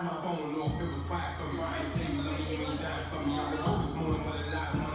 my phone off, it was quiet for me. You say you love me, you ain't dying for me. I woke up this morning with a lot of money.